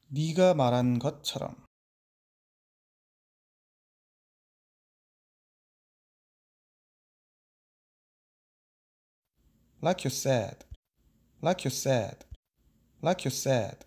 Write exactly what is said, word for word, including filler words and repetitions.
네가 말한 것처럼. Like you said, like you said, like you said.